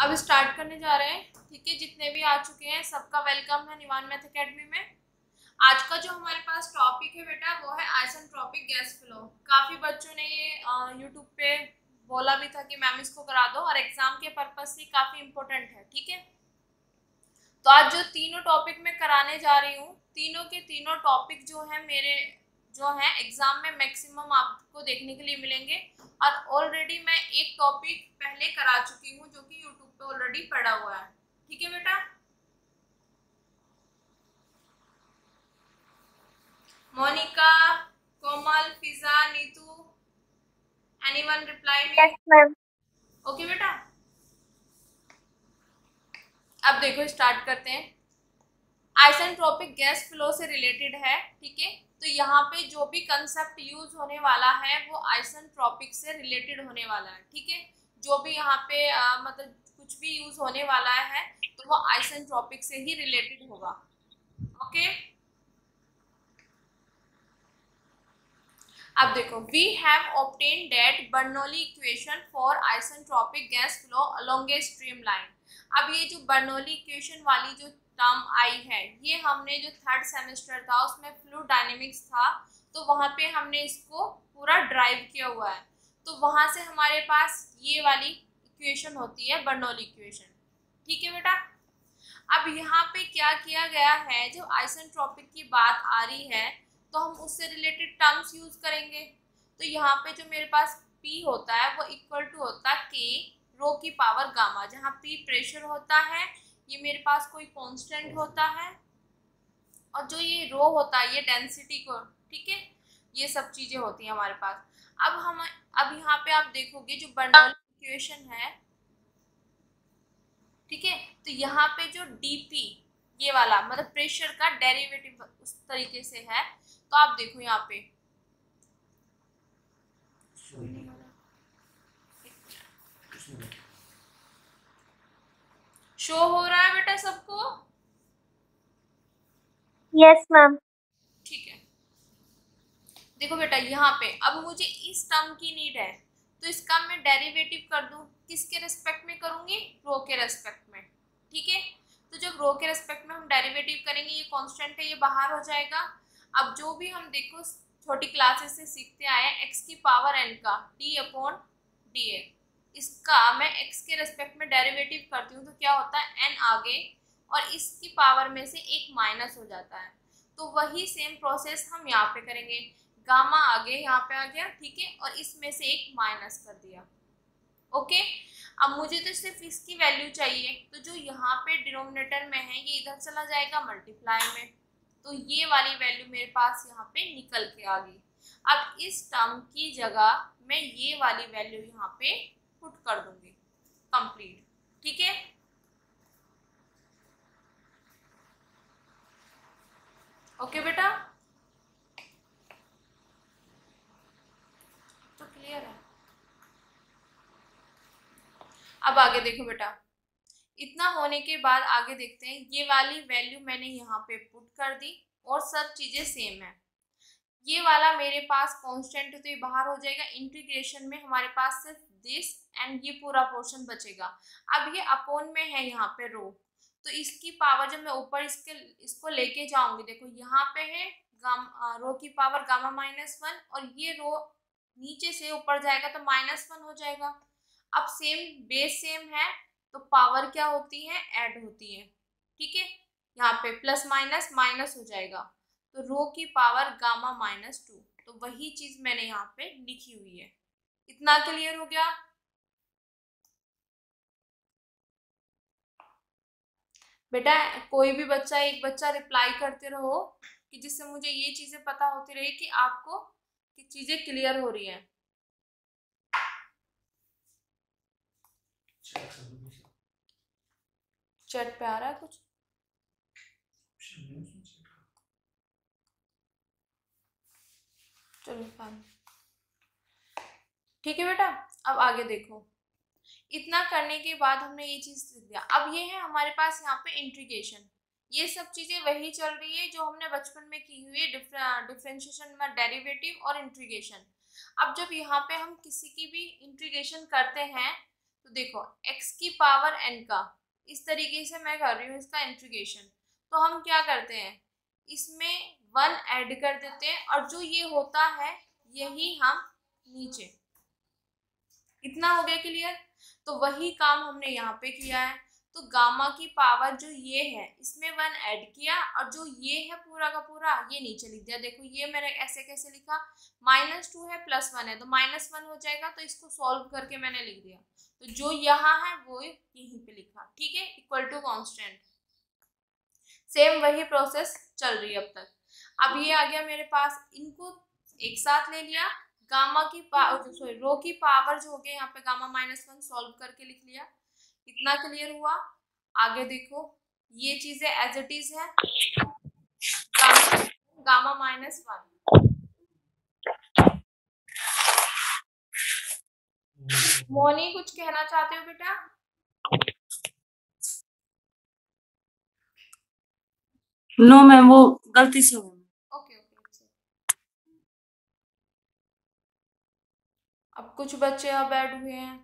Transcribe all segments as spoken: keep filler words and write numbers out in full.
अब स्टार्ट करने जा रहे हैं। ठीक है, जितने भी आ चुके हैं सबका वेलकम है निवान मैथ एकेडमी में। आज का जो हमारे पास टॉपिक है बेटा वो है आइसेंट्रोपिक गैस फ्लो। काफी बच्चों ने ये यूट्यूब पे बोला भी था कि मैम इसको करा दो, और एग्जाम के पर्पज से काफी इम्पोर्टेंट है। ठीक है, तो आज जो तीनों टॉपिक मैं कराने जा रही हूँ, तीनों के तीनों टॉपिक जो है मेरे जो है एग्जाम में मैक्सिमम आपको देखने के लिए मिलेंगे। और ऑलरेडी मैं एक टॉपिक पहले करा चुकी हूँ जो कि यूट्यूब पे ऑलरेडी पड़ा हुआ है। ठीक है बेटा, Monika, Komal, Fiza, Neetu, anyone reply me? Yes ma'am. Okay बेटा, अब देखो स्टार्ट करते हैं। आइसेंट्रोपिक गैस फ्लो से रिलेटेड है। ठीक है, तो यहाँ पे जो भी कंसेप्ट यूज होने वाला है वो आइसेंट्रोपिक से रिलेटेड होने वाला है। ठीक है, जो भी यहाँ पे आ, मतलब कुछ भी यूज होने वाला है तो वो आइसेंट्रोपिक से ही रिलेटेड होगा। ओके, अब देखो, we have obtain that Bernoulli equation for isentropic gas flow along a streamline. अब ये जो बर्नौली इक्वेशन वाली जो टर्म आई है, ये हमने जो थर्ड सेमेस्टर था उसमें फ्लूइड डायनेमिक्स था, तो वहां पे हमने इसको पूरा ड्राइव किया हुआ है। तो वहां से हमारे पास ये वाली इक्वेशन होती है बर्नौली इक्वेशन। ठीक है बेटा, अब यहाँ पे क्या किया गया है, जो आइसेंट्रोपिक की बात आ रही है तो हम उससे रिलेटेड टर्म्स यूज करेंगे। तो यहाँ पे जो मेरे पास P होता है वो इक्वल टू होता है K रो की पावर गामा, जहाँ P प्रेशर होता है, ये मेरे पास कोई कांस्टेंट होता है, और जो ये रो होता है ये डेंसिटी को। ठीक है, ये सब चीजें होती हैं हमारे पास। अब हम अब यहाँ पे आप देखोगे जो बर्नौली इक्वेशन है, ठीक है, तो यहाँ पे जो डीपी ये वाला मतलब प्रेशर का डेरिवेटिव उस तरीके से है। तो आप देखो यहाँ पे शो हो रहा है बेटा सबको? Yes ma'am. ठीक है, देखो बेटा यहाँ पे अब मुझे इस टर्म की नीड है, तो इसका मैं डेरिवेटिव कर दूं। किसके रेस्पेक्ट में करूंगी? रो के रेस्पेक्ट में। ठीक है, तो जब रो के रेस्पेक्ट में हम डेरिवेटिव करेंगे, ये कांस्टेंट है ये बाहर हो जाएगा। अब जो भी हम देखो छोटी क्लासेस से सीखते आए, एक्स की पावर एन का डी अपॉन डी ए, इसका मैं एक्स के रेस्पेक्ट में डेरिवेटिव करती हूँ तो क्या होता है, एन आगे और इसकी पावर में से एक माइनस हो जाता है। तो वही सेम प्रोसेस हम यहाँ पे करेंगे। गामा आगे यहाँ पे आ गया, ठीक है, और इसमें से एक माइनस कर दिया। ओके, अब मुझे तो सिर्फ इसकी वैल्यू चाहिए, तो जो यहाँ पे डिनोमिनेटर में है ये इधर चला जाएगा मल्टीप्लाई में, तो ये वाली वैल्यू मेरे पास यहाँ पे निकल के आ गई। अब इस टर्म की जगह मैं ये वाली वैल्यू यहाँ पे पुट कर दूंगी। कंप्लीट। ठीक है, ओके बेटा, तो क्लियर है। अब आगे देखो बेटा, इतना होने के बाद आगे देखते हैं। ये वाली वैल्यू मैंने यहाँ पे पुट कर दी और सब चीजें सेम है। ये वाला मेरे पास कांस्टेंट है तो ये बाहर हो जाएगा। इंटीग्रेशन में हमारे पास सिर्फ दिस एंड ये पूरा पोर्शन बचेगा। अब ये अपॉन में है यहाँ पे रो, तो इसकी पावर जब मैं ऊपर इसके इसको लेके जाऊंगी, देखो यहाँ पे है गामा रो की पावर गामा माइनस वन, और ये रो नीचे से ऊपर जाएगा तो माइनस वन हो जाएगा। अब सेम बेस सेम है तो पावर क्या होती है, ऐड होती है। ठीक है, यहाँ पे प्लस माइनस माइनस हो जाएगा, तो रो की पावर गामा माइनस टू, तो वही चीज मैंने यहाँ पे लिखी हुई है। इतना क्लियर हो गया? बेटा कोई भी बच्चा एक बच्चा रिप्लाई करते रहो कि जिससे मुझे ये चीजें पता होती रहे कि आपको कि चीजें क्लियर हो रही हैं। चैट पे आ रहा है कुछ? चलो फाइन, ठीक है बेटा। अब आगे देखो, इतना करने के बाद हमने ये चीज लिख दिया। अब ये है हमारे पास यहाँ पे इंटीग्रेशन, ये सब चीजें वही चल रही है जो हमने बचपन में की हुई है, डिफरेंशिएशन में डेरिवेटिव और इंटीग्रेशन। अब जब यहाँ पे हम किसी की भी इंटीग्रेशन करते हैं तो देखो x की पावर n का इस तरीके से मैं कर रही हूँ इसका इंटीग्रेशन। तो हम क्या करते हैं, इसमें वन ऐड कर देते हैं और जो ये होता है यही हम नीचे, इतना हो गया क्लियर। तो वही काम हमने यहाँ पे किया है। तो गामा की पावर जो ये है इसमें वन ऐड किया और जो ये है पूरा का पूरा ये नीचे लिख दिया। देखो ये मैंने ऐसे कैसे लिखा, माइनस टू है प्लस वन है तो माइनस वन हो जाएगा, तो इसको सॉल्व करके मैंने लिख दिया। तो जो यहाँ है वो यहीं पे लिखा, ठीक है, इक्वल टू कांस्टेंट। सेम वही प्रोसेस चल रही है अब तक। अब ये आ गया मेरे पास, इनको एक साथ ले लिया, गामा की पावर सॉरी रो की पावर जो हो गया यहाँ पे गामा माइनस वन सॉल्व करके लिख लिया। इतना क्लियर हुआ। आगे देखो ये चीजें एज इट इज है, gamma gamma minus one. Moni कुछ कहना चाहते हो बेटा? नो मैम, वो गलती से हो। Okay okay. अब कुछ बच्चे अब ऐड हुए हैं,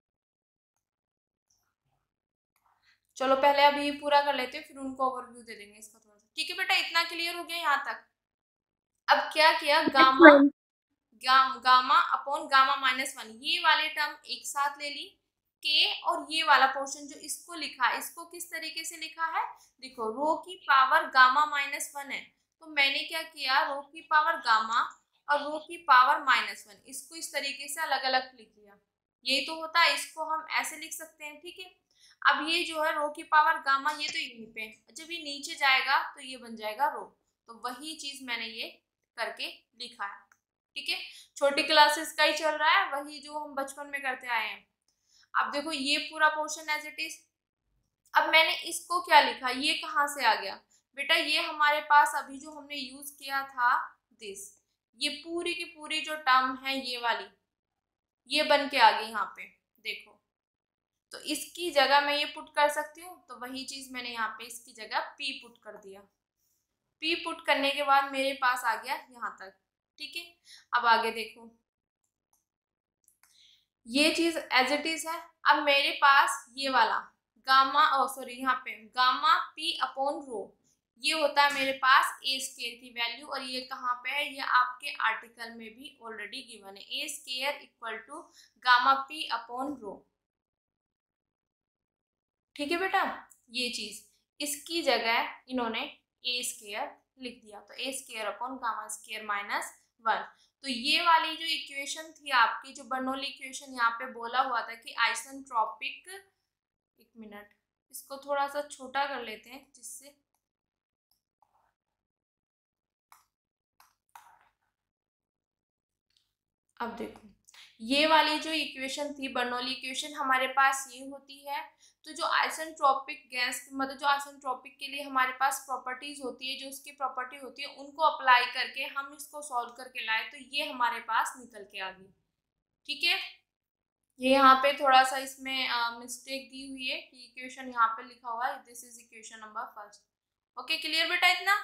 चलो पहले अभी पूरा कर लेते हैं फिर उनको ओवरव्यू दे देंगे इसका थोड़ा सा। ठीक है बेटा, इतना क्लियर हो गया यहाँ तक। अब क्या किया, गामा गाम, gamma upon gamma minus one ये वाले टर्म एक साथ ले ली, के और ये वाला पोर्शन जो इसको लिखा, इसको किस तरीके से लिखा है, देखो रो की पावर गामा माइनस वन है तो मैंने क्या किया, रो की पावर गामा और रो की पावर माइनस वन इसको इस तरीके से अलग अलग लिख लिया। यही तो होता है, इसको हम ऐसे लिख सकते हैं, ठीक है। अब ये जो है रो की पावर गामा ये तो यहीं पे, जब ये नीचे जाएगा तो ये बन जाएगा रो। तो वही चीज मैंने ये करके लिखा है, ठीक है। छोटी क्लासेस का ही चल रहा है, वही जो हम बचपन में करते आए हैं। अब देखो ये पूरा पोर्शन एज इट इज। अब मैंने इसको क्या लिखा, ये कहाँ से आ गया बेटा, ये हमारे पास अभी जो हमने यूज किया था दिस, ये पूरी की पूरी जो टर्म है ये वाली ये बन के आ गई यहाँ पे, देखो। तो इसकी जगह मैं ये पुट कर सकती हूँ, तो वही चीज मैंने यहाँ पे इसकी जगह पी पुट कर दिया। पी पुट करने के बाद मेरे पास आ गया यहाँ तक, ठीक है। अब आगे देखो ये चीज एज इट इज है। अब मेरे पास ये वाला गामा ओ सॉरी यहाँ पे गामा पी अपॉन रो ये होता है मेरे पास ए स्केयर की वैल्यू, और ये कहाँ पे है, ये आपके आर्टिकल में भी ऑलरेडी गिवन है, A square equal to gamma P upon rho, ठीक है बेटा। ये चीज इसकी जगह इन्होंने ए स्केयर लिख दिया, तो A square upon gamma square minus one. तो ये वाली जो इक्वेशन थी आपकी, जो बर्नौली इक्वेशन यहाँ पे बोला हुआ था कि आइसेंट्रोपिक, एक मिनट इसको थोड़ा सा छोटा कर लेते हैं जिससे, अब देखो ये वाली जो इक्वेशन थी बर्नौली इक्वेशन हमारे पास ये होती है। तो जो आइसेंट्रोपिक गैस मतलब जो आइसेंट्रोपिक के लिए हमारे पास प्रॉपर्टीज होती है, जो उसकी प्रॉपर्टी होती है उनको अप्लाई करके हम इसको सॉल्व करके लाए, तो ये हमारे पास निकल के आ गई, ठीक है। ये यहाँ पे थोड़ा सा इसमें मिस्टेक दी हुई है कि इक्वेशन यहाँ पे लिखा हुआ है, this is equation number first. Okay clear बेटा इतना?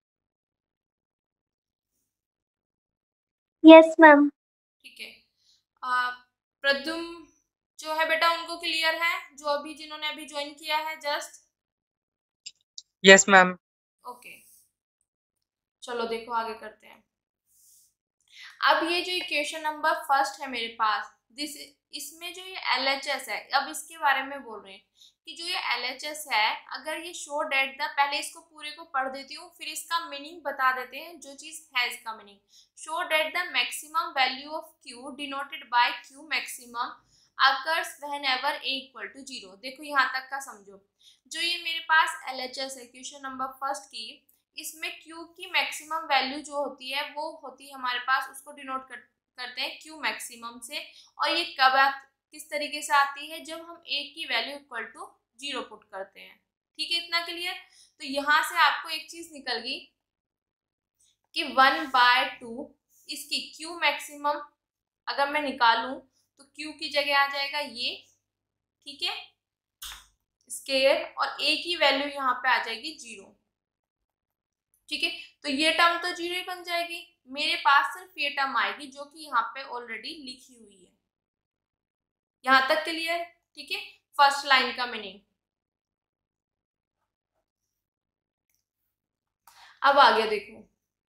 Yes ma'am. ठीक है। प्रद्युम जो है बेटा उनको क्लियर है, जो अभी जिन्होंने अभी ज्वाइन किया है जस्ट? Yes ma'am. ओके चलो देखो आगे करते हैं। अब ये जो इक्वेशन नंबर फर्स्ट है मेरे पास, दिस इसमें जो ये एल एच एस है, अब इसके बारे में बोल रहे हैं कि जो ये एल एच एस है, अगर ये शो डेट द, पहले इसको पूरे को पढ़ देती हूँ फिर इसका मीनिंग बता देते हैं, जो चीज है इसका meaning. Show that the maximum value of Q denoted by Q maximum occurs whenever A equal to zero. देखो यहाँ तक का समझो, जो ये मेरे पास एल एच एस है क्वेश्चन नंबर फर्स्ट की, इसमें क्यू की मैक्सिमम वैल्यू जो होती है वो होती है हमारे पास, उसको डिनोट कर, करते हैं क्यू मैक्सिमम से। और ये कब आ, किस तरीके से आती है, जब हम ए की value equal to zero put करते हैं, ठीक है इतना क्लियर। तो यहाँ से आपको एक चीज निकल गई कि वन बाय टू इसकी क्यू मैक्सिमम अगर मैं निकालूं तो क्यू की जगह आ जाएगा ये, ठीक है स्केयर, और ए की वैल्यू यहाँ पे आ जाएगी जीरो, ठीक है। तो ये टर्म तो जीरो ही बन जाएगी, मेरे पास सिर्फ ये टर्म आएगी जो कि यहाँ पे ऑलरेडी लिखी हुई है। यहाँ तक क्लियर? ठीक है, फर्स्ट लाइन का मीनिंग। अब आगे देखो,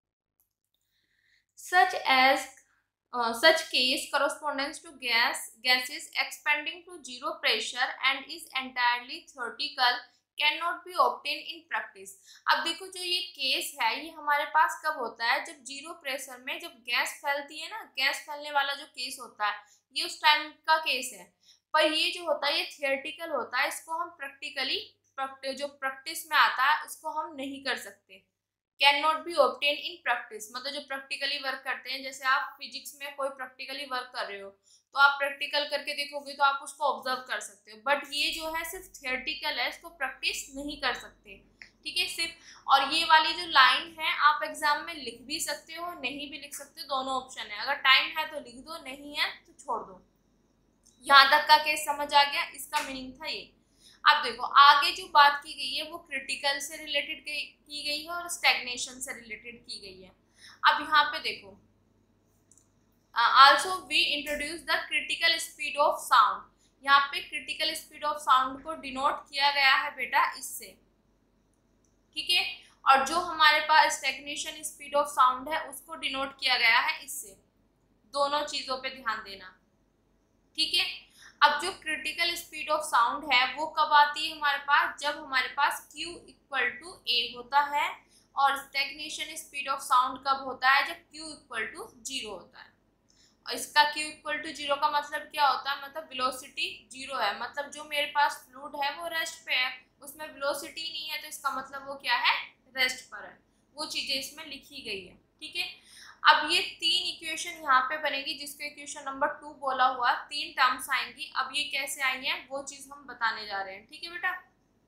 such as such case correspondence to gas gases expanding to zero pressure and is entirely theoretical cannot be obtained in practice। अब देखो जो ये केस है ये हमारे पास कब होता है, जब जीरो प्रेशर में जब गैस फैलती है ना, गैस फैलने वाला जो केस होता है ये उस टाइम का केस है। पर ये जो होता है ये थियोरेटिकल होता है, इसको हम प्रैक्टिकली जो प्रैक्टिस में आता है उसको हम नहीं कर सकते। Can not be obtain in practice, मतलब जो प्रैक्टिकली वर्क करते हैं, जैसे आप फिजिक्स में कोई प्रैक्टिकली वर्क कर रहे हो तो आप प्रैक्टिकल करके देखोगे तो आप उसको ऑब्जर्व कर सकते हो, बट ये जो है सिर्फ थियोरेटिकल है, इसको प्रैक्टिस नहीं कर सकते। ठीक है सिर्फ, और ये वाली जो लाइन है आप एग्जाम में लिख भी सकते हो, नहीं भी लिख सकते, दोनों ऑप्शन है। अगर टाइम है तो लिख दो, नहीं है तो छोड़ दो। यहाँ तक का केस समझ आ गया, इसका मीनिंग था ये। अब देखो आगे जो बात की गई है वो क्रिटिकल से रिलेटेड की गई है और स्टैग्नेशन से रिलेटेड की गई है। अब यहाँ पे देखो, also we introduce the critical speed of sound. यहाँ पे क्रिटिकल स्पीड ऑफ साउंड को डिनोट किया गया है बेटा इससे, ठीक है, और जो हमारे पास स्टैग्नेशन स्पीड ऑफ साउंड है उसको डिनोट किया गया है इससे। दोनों चीजों पे ध्यान देना, ठीक है। अब जो क्रिटिकल स्पीड ऑफ साउंड है वो कब आती है हमारे पास, जब हमारे पास Q इक्वल टू ए होता है, और स्टैग्नेशन स्पीड ऑफ साउंड कब होता है, जब Q इक्वल टू जीरो होता है। और इसका Q इक्वल टू जीरो का मतलब क्या होता है, मतलब वेलोसिटी जीरो है, मतलब जो मेरे पास फ्लूइड है वो रेस्ट पे है, उसमें वेलोसिटी नहीं है, तो इसका मतलब वो क्या है, रेस्ट पर है। वो चीजें इसमें लिखी गई है, ठीक है। अब ये तीन इक्वेशन यहाँ पे बनेगी, जिसको इक्वेशन नंबर टू बोला हुआ, तीन टर्म्स आएंगी। अब ये कैसे आई हैं वो चीज हम बताने जा रहे हैं, ठीक है बेटा।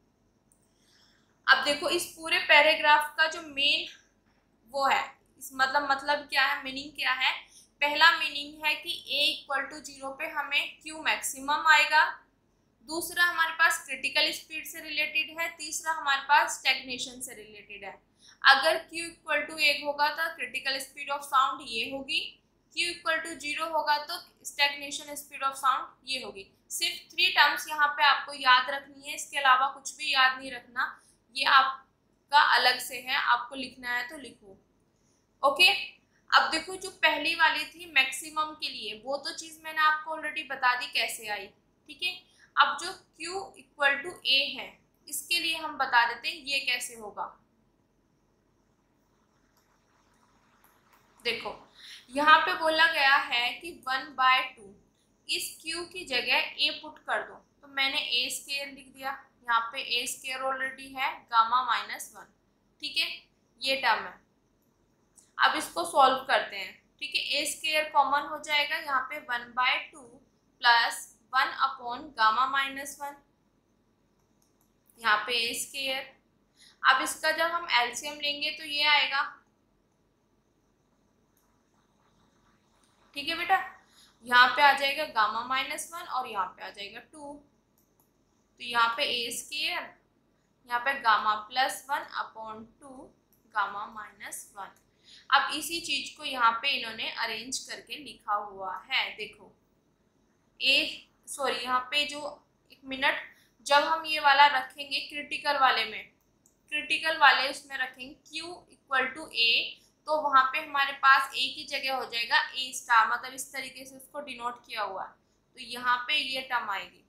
अब देखो इस पूरे पैराग्राफ का जो मेन वो है, इस मतलब मतलब क्या है, मीनिंग क्या है। पहला मीनिंग है कि a इक्वल टू जीरो पे हमें Q मैक्सिमम आएगा। दूसरा हमारे पास क्रिटिकल स्पीड से रिलेटेड है। तीसरा हमारे पास स्टैग्नेशन से रिलेटेड है। अगर Q इक्वल टू एक होगा तो क्रिटिकल स्पीड ऑफ साउंड ये होगी, Q इक्वल टू जीरो होगा तो स्टैग्नेशन स्पीड ऑफ साउंड ये होगी। सिर्फ थ्री टर्म्स यहाँ पे आपको याद रखनी है, इसके अलावा कुछ भी याद नहीं रखना, ये आपका अलग से है, आपको लिखना है तो लिखो, ओके। अब देखो जो पहली वाली थी मैक्सिमम के लिए, वो तो चीज मैंने आपको ऑलरेडी बता दी कैसे आई, ठीक है। अब जो Q इक्वल टू ए है इसके लिए हम बता देते हैं ये कैसे होगा। देखो यहाँ पे बोला गया है कि वन बाय टू, इस Q की जगह A पुट कर दो, तो मैंने A स्केयर लिख दिया, यहाँ पे A स्केयर ऑलरेडी है, गामा माइनस वन, ठीक है, ये टर्म है। अब इसको सॉल्व करते हैं, ठीक है। A स्केयर कॉमन हो जाएगा, यहाँ पे one by two plus one upon gamma minus one, यहाँ पे A स्केयर। अब इसका जब हम एलसीएम लेंगे तो ये आएगा, ठीक है बेटा। यहाँ पे आ जाएगा गामा माइनस वन और यहाँ पे आ जाएगा टू, तो यहाँ पे ए स्केयर, यहाँ पे gamma plus one upon two gamma minus one. अब इसी चीज को यहाँ पे इन्होंने अरेंज करके लिखा हुआ है, देखो ए सॉरी यहाँ पे जो एक मिनट, जब हम ये वाला रखेंगे क्रिटिकल वाले में, क्रिटिकल वाले उसमें रखेंगे Q इक्वल टू ए, तो वहां पे हमारे पास A की जगह हो जाएगा A स्टार, मतलब इस तरीके से उसको डिनोट किया हुआ है, तो यहाँ पे ये टर्म आएगी,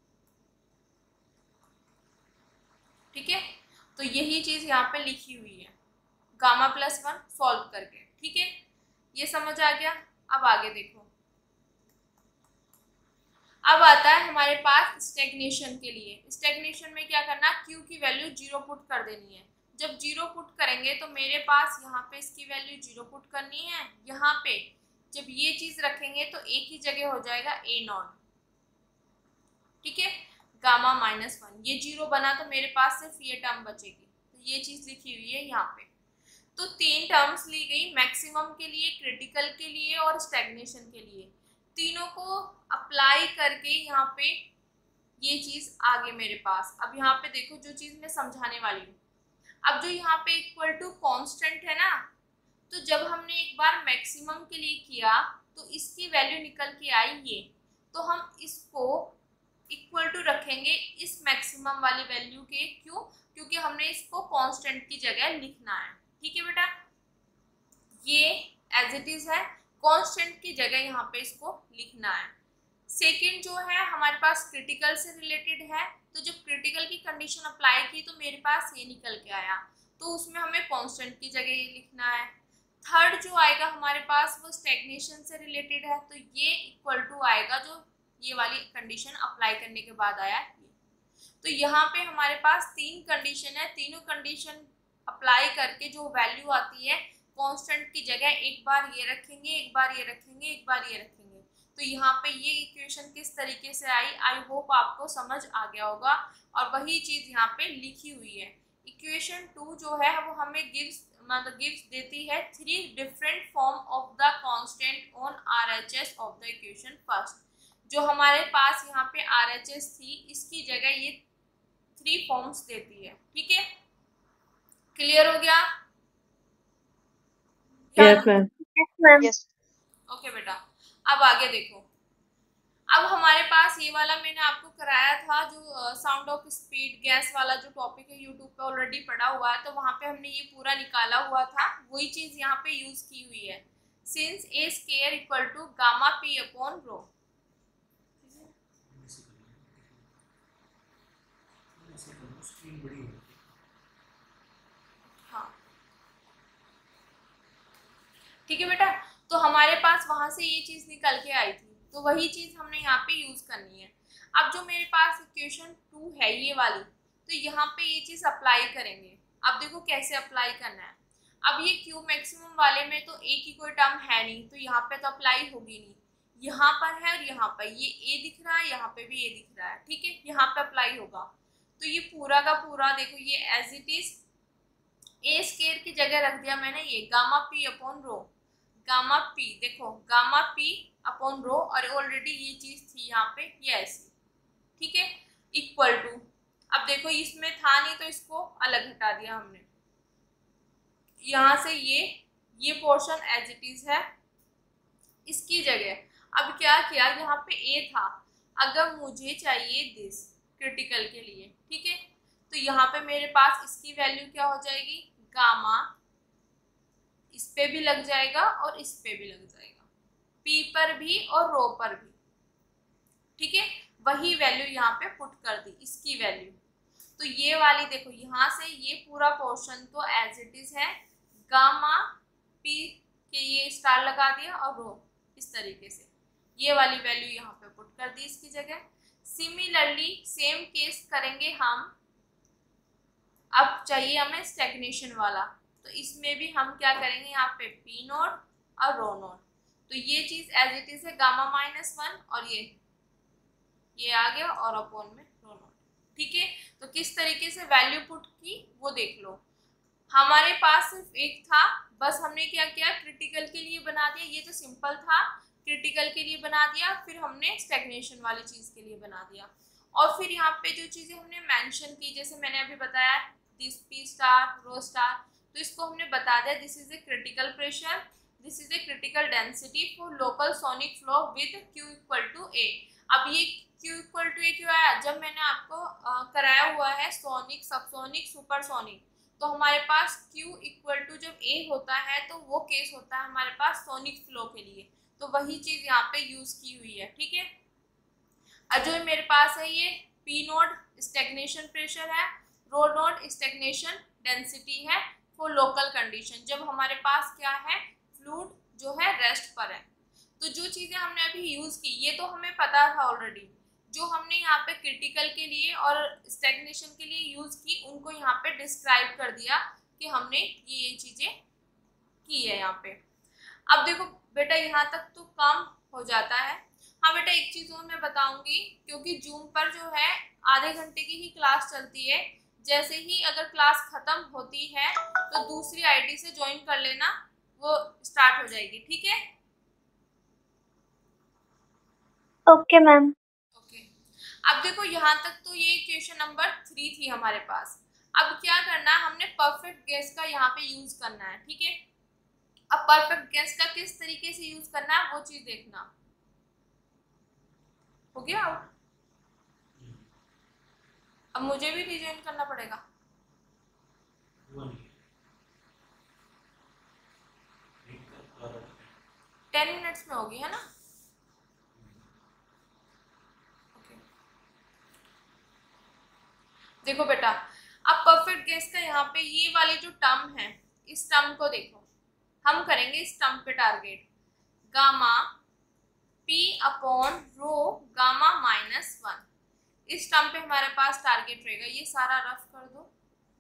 ठीक है। तो यही चीज यहाँ पे लिखी हुई है, गामा प्लस वन सॉल्व करके, ठीक है, ये समझ आ गया। अब आगे देखो, अब आता है हमारे पास स्टैग्नेशन के लिए। स्टैग्नेशन में क्या करना, Q की वैल्यू जीरो पुट कर देनी है। जब जीरो पुट करेंगे तो मेरे पास यहाँ पे इसकी वैल्यू जीरो पुट करनी है, यहाँ पे जब ये चीज रखेंगे तो A की जगह हो जाएगा A नॉट, ठीक है, गामा माइनस वन, ये जीरो बना तो मेरे पास सिर्फ ये टर्म बचेगी, तो ये चीज लिखी हुई है यहाँ पे। तो तीन टर्म्स ली गई, मैक्सिमम के लिए, क्रिटिकल के लिए और स्टैग्नेशन के लिए। तीनों को अप्लाई करके यहाँ पे ये चीज आगे मेरे पास। अब यहाँ पे देखो जो चीज मैं समझाने वाली हूँ, अब जो यहाँ पे इक्वल टू कांस्टेंट है ना, तो जब हमने एक बार मैक्सिमम के लिए किया तो इसकी वैल्यू निकल के आई ये, तो हम इसको इक्वल टू रखेंगे इस मैक्सिमम वाली वैल्यू के। क्यों? क्योंकि हमने इसको कांस्टेंट की जगह लिखना है। ठीक है बेटा, ये एज इट इज है, कांस्टेंट की जगह यहाँ पे इसको लिखना है। सेकंड जो है हमारे पास क्रिटिकल से रिलेटेड है, तो जब क्रिटिकल की कंडीशन अप्लाई की तो मेरे पास ये निकल के आया, तो उसमें हमें कांस्टेंट की जगह ये लिखना है। थर्ड जो आएगा हमारे पास वो स्टैग्नेशन से रिलेटेड है, तो ये इक्वल टू आएगा जो ये वाली कंडीशन अप्लाई करने के बाद आया ये। तो यहाँ पे हमारे पास तीन कंडीशन है, तीनों कंडीशन अप्लाई करके जो वैल्यू आती है कांस्टेंट की जगह एक बार ये रखेंगे, एक बार ये रखेंगे, एक बार ये रखेंगे। तो यहाँ पे ये इक्वेशन किस तरीके से आई, आई होप आपको समझ आ गया होगा। और वही चीज यहाँ पे लिखी हुई है। इक्वेशन टू जो है वो हमें गिव्स मतलब गिव्स देती है three different form of the constant on RHS of the equation first. जो हमारे पास यहाँ पे आरएचएस थी इसकी जगह ये थ्री फॉर्म्स देती है। ठीक है, क्लियर हो गया? Yes ma'am. यस ओके बेटा, अब आगे देखो। अब हमारे पास ये वाला मैंने आपको कराया था जो साउंड ऑफ स्पीड गैस वाला जो टॉपिक है, यूट्यूब पे ऑलरेडी पढ़ा हुआ है, तो वहाँ पे हमने ये पूरा निकाला हुआ था। वही चीज यहाँ पे यूज की हुई है, since A square equal to gamma P upon rho. हाँ ठीक है बेटा, तो हमारे पास वहां से ये चीज निकल के आई थी, तो वही चीज हमने यहाँ पे यूज करनी है। अब जो मेरे पास इक्वेशन टू है ये वाली, तो यहाँ पे ये चीज अप्लाई करेंगे। अब देखो कैसे अप्लाई करना है। अब ये क्यू मैक्सिमम वाले में तो ए की कोई टर्म है नहीं, तो यहाँ पे तो अप्लाई होगी नहीं। यहाँ पर है और यहाँ पर ये ए दिख रहा है, यहाँ पे भी ए दिख रहा है। ठीक है, यहाँ पे अप्लाई होगा। तो ये पूरा का पूरा देखो ये as it is A square की जगह रख दिया मैंने ये gamma P upon rho. Gamma P देखो गामा पी अपॉन रो, और ऑलरेडी ये चीज थी यहाँ पे ये ऐसी। ठीक है, इक्वल टू, अब देखो इसमें था नहीं तो इसको अलग हटा दिया हमने। यहाँ से ये ये पोर्शन एज इट इज है, इसकी जगह अब क्या किया, यहाँ पे ए था, अगर मुझे चाहिए दिस क्रिटिकल के लिए। ठीक है, तो यहाँ पे मेरे पास इसकी वैल्यू क्या हो जाएगी, गामा, इस पे भी लग जाएगा और इस पे भी लग जाएगा, पी पर भी और रो पर भी। ठीक है, वही वैल्यू यहाँ पे पुट कर दी, इसकी वैल्यू। तो ये वाली देखो यहाँ से ये पूरा पोर्शन तो एज इट इज है, गामा पी के ये स्टार लगा दिया और रो इस तरीके से, ये वाली वैल्यू यहाँ पे पुट कर दी इसकी जगह। सिमिलरली सेम केस करेंगे हम। अब चाहिए हमें स्टैग्नेशन वाला, तो इसमें भी हम क्या करेंगे, यहाँ पे पी नोट और रो नोट। तो ये चीज एज इट इज है गामा माइनस वन, और ये ये आ गया और अपॉन में रो नोट। ठीक है, तो किस तरीके से वैल्यू पुट की वो देख लो। हमारे पास सिर्फ एक था, बस हमने क्या किया, क्रिटिकल के लिए बना दिया। ये तो सिंपल था, क्रिटिकल के लिए बना दिया, फिर हमने स्टैग्नेशन वाली चीज के लिए बना दिया। और फिर यहाँ पे जो चीजें हमने मेंशन की, जैसे मैंने अभी बताया this P star rho star, तो इसको हमने बता दिया this is a critical pressure, this is a critical density for local sonic flow with Q equal to A. अब ये क्यू इक्वल टू ए क्यों आया, जब मैंने आपको आ, कराया हुआ है सोनिक, सबसोनिक, सुपरसोनिक, तो हमारे पास क्यू इक्वल टू जब ए होता है तो वो केस होता है हमारे पास सोनिक फ्लो के लिए, तो वही चीज यहाँ पे यूज की हुई है। ठीक है, और जो मेरे पास है ये पी नोड स्टैग्नेशन प्रेशर है, रो नोड स्टैग्नेशन डेंसिटी है फॉर लोकल कंडीशन, जब हमारे पास क्या है, फ्लूइड जो है रेस्ट पर है। तो जो चीजें हमने अभी यूज की ये तो हमें पता था ऑलरेडी, जो हमने यहाँ पे क्रिटिकल के लिए और स्टैग्नेशन के लिए यूज की उनको यहाँ पे डिस्क्राइब कर दिया कि हमने ये ये चीजें की है यहाँ पे। अब देखो बेटा यहाँ तक तो काम हो जाता है। हाँ बेटा एक चीज और मैं बताऊंगी, क्योंकि जूम पर जो है आधे घंटे की ही क्लास चलती है, जैसे ही अगर क्लास खत्म होती है तो दूसरी आईडी से ज्वाइन कर लेना, वो स्टार्ट हो जाएगी। ठीक है, ओके मैम। ओके, अब देखो यहाँ तक तो ये क्वेश्चन नंबर थ्री थी हमारे पास। अब क्या करना है, हमने परफेक्ट गैस का यहाँ पे यूज करना है। ठीक है, अब परफेक्ट गैस का किस तरीके से यूज करना है वो चीज देखना। हो गया? अब मुझे भी रिजॉइन करना पड़ेगा। टेन मिनट्स में होगी है ना? ओके। देखो बेटा, अब परफेक्ट गेस का यहाँ पे ये वाली जो टर्म है, इस टर्म को देखो, हम करेंगे इस टर्म पे target. Gamma P upon rho gamma minus one, इस टर्म पे हमारे पास टारगेट रहेगा। ये सारा रफ कर दो।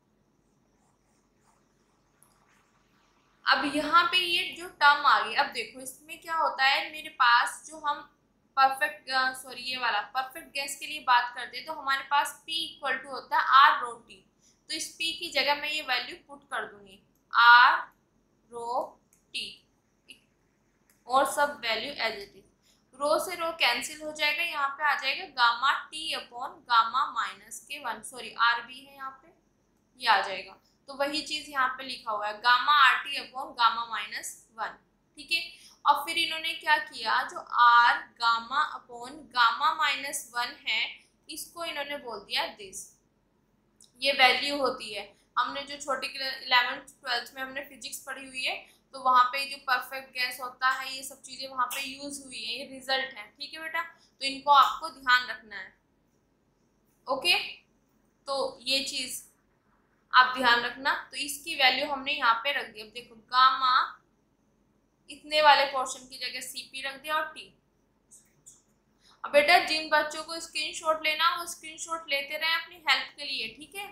अब यहाँ पे ये जो टर्म आ गई, अब देखो इसमें क्या होता है, मेरे पास जो हम परफेक्ट सॉरी ये वाला परफेक्ट गैस के लिए बात करते हैं तो हमारे पास P इक्वल टू होता है आर रो टी। तो इस P की जगह मैं ये वैल्यू पुट कर दूंगी आर रो टी और सब value as it is. Rho से रो कैंसिल हो जाएगा, यहाँ पे आ जाएगा gamma T upon gamma minus के वन, सॉरी आर बी है यहाँ पे, ये आ जाएगा। तो वही चीज यहाँ पे लिखा हुआ है gamma R T upon gamma minus one, ठीक है। और फिर इन्होंने क्या किया, जो R gamma upon gamma minus one है इसको इन्होंने बोल दिया दिस, ये वैल्यू होती है। हमने जो छोटी इलेवेंथ ट्वेल्थ में हमने फिजिक्स पढ़ी हुई है तो वहाँ पे जो परफेक्ट गैस होता है ये सब चीजें वहाँ पे यूज हुई है, ये रिजल्ट है, ठीक है बेटा। तो इनको आपको ध्यान रखना है, ओके। तो ये चीज आप ध्यान रखना। तो इसकी वैल्यू हमने यहाँ पे रख दी। अब देखो गामा इतने वाले पोर्शन की जगह सीपी रख दिया और टी। अब बेटा जिन बच्चों को स्क्रीनशॉट लेना वो स्क्रीनशॉट लेते रहे अपनी हेल्प के लिए, ठीक है।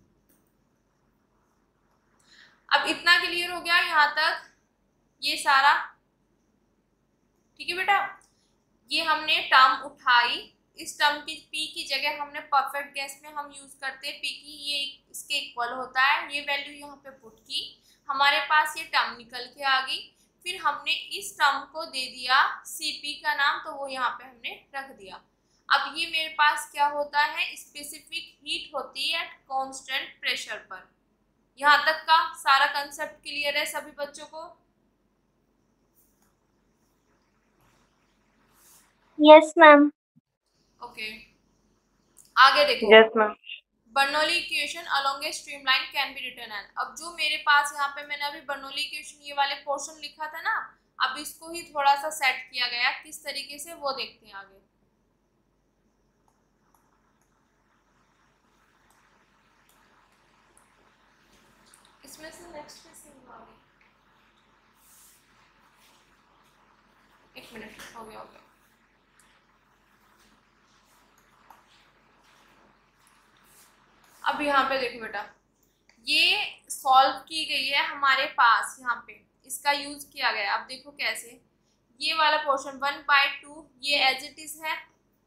अब इतना क्लियर हो गया यहाँ तक, ये सारा ठीक है बेटा। ये हमने टर्म उठाई, इस टर्म की P की जगह हमने परफेक्ट गैस में हम यूज करते हैं P की, ये इसके इक्वल होता है, ये वैल्यू यहाँ पे पुट की, हमारे पास ये टर्म निकल के आ गई। फिर हमने इस टर्म को दे दिया Cp का नाम, तो वो यहाँ पे हमने रख दिया। अब ये मेरे पास क्या होता है, स्पेसिफिक हीट होती है एट कांस्टेंट प्रेशर पर। यहाँ तक का सारा कंसेप्ट क्लियर है सभी बच्चों को? Yes ma'am. ओके, आगे देखो। Yes ma'am. Bernoulli equation along a streamline can be written as. अब जो मेरे पास यहाँ पे मैंने अभी बर्नौली इक्वेशन ये वाले पोर्शन लिखा था ना, अब इसको ही थोड़ा सा सेट किया गया किस तरीके से वो देखते हैं आगे। इसमें से नेक्स्ट में से आगे एक मिनट हो गया हो गया अब यहाँ पे देखो बेटा, ये सॉल्व की गई है हमारे पास, यहाँ पे इसका यूज किया गया। अब देखो कैसे, ये वाला पोर्शन वन बाय टू ये एज इट इज है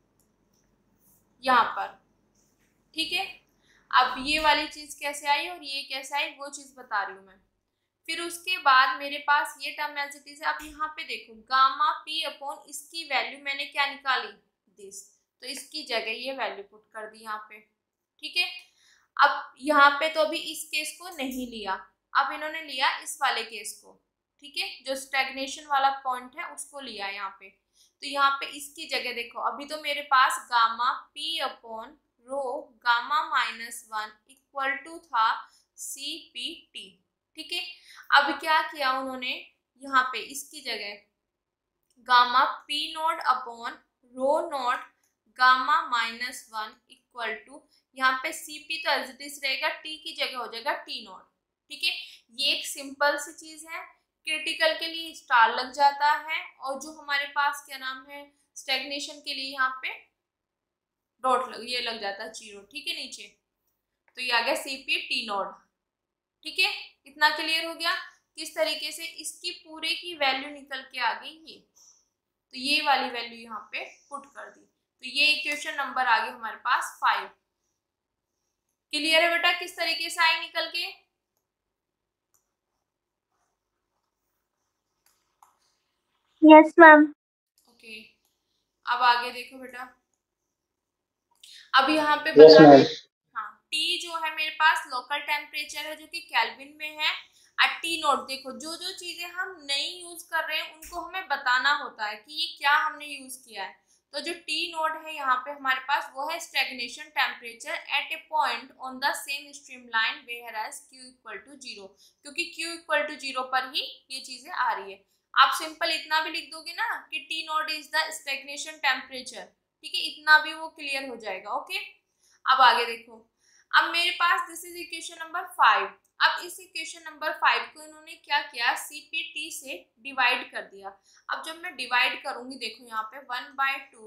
यहाँ पर, ठीक है। अब ये वाली चीज कैसे आई और ये कैसे आई वो चीज बता रही हूँ मैं। फिर उसके बाद मेरे पास ये टर्म एज इट इज है। अब यहाँ पे देखो गामा पी अपॉन इसकी वैल्यू मैंने क्या निकाली दिस, तो इसकी जगह ये वैल्यू पुट कर दी यहाँ पे, ठीक है। अब यहाँ पे तो अभी इस केस को नहीं लिया, अब इन्होंने लिया इस वाले केस को, ठीक है, जो स्टैग्नेशन वाला पॉइंट है उसको लिया यहाँ पे। तो यहाँ पे इसकी जगह देखो, अभी तो मेरे पास gamma P upon rho gamma minus one equal to था सी पी टी, ठीक है। अब क्या किया उन्होंने, यहाँ पे इसकी जगह gamma P note upon rho note gamma minus one equal to, यहाँ पे Cp तो एज इट इज रहेगा, T की जगह हो जाएगा T नॉट, ठीक है। ये एक सिंपल सी चीज है, क्रिटिकल के लिए स्टार लग जाता है और जो हमारे पास क्या नाम है स्टैग्नेशन के लिए यहाँ पे डॉट लग ये लग जाता है जीरो, ठीक है नीचे। तो ये आ गया Cp T नॉट, ठीक है। इतना क्लियर हो गया किस तरीके से इसकी पूरे की वैल्यू निकल के आ गई ये, तो ये वाली वैल्यू यहाँ पे पुट कर दी। तो ये इक्वेशन नंबर आ गई हमारे पास फाइव। क्लियर है बेटा किस तरीके से आई निकल के? Yes ma'am. ओके, अब आगे देखो बेटा, अब यहाँ पे बता दें, हाँ टी जो है मेरे पास लोकल टेम्परेचर है जो कि केल्विन में है। और टी नोट देखो, जो जो चीजें हम नहीं यूज कर रहे हैं उनको हमें बताना होता है कि ये क्या हमने यूज किया है। तो जो टी नोड है यहाँ पे हमारे पास वो है stagnation temperature at a point on the same stream line where as Q equal to zero, क्योंकि क्यू इक्वल टू जीरो पर ही ये चीजें आ रही है। आप सिंपल इतना भी लिख दोगे ना कि T naught is the stagnation temperature, ठीक है, इतना भी वो क्लियर हो जाएगा। ओके, अब आगे देखो, अब मेरे पास this is equation number five. अब इस इक्वेशन नंबर फाइव को इन्होंने क्या किया, सी पी टी से डिवाइड कर दिया। अब जब मैं डिवाइड करूंगी, देखो यहाँ पे one by two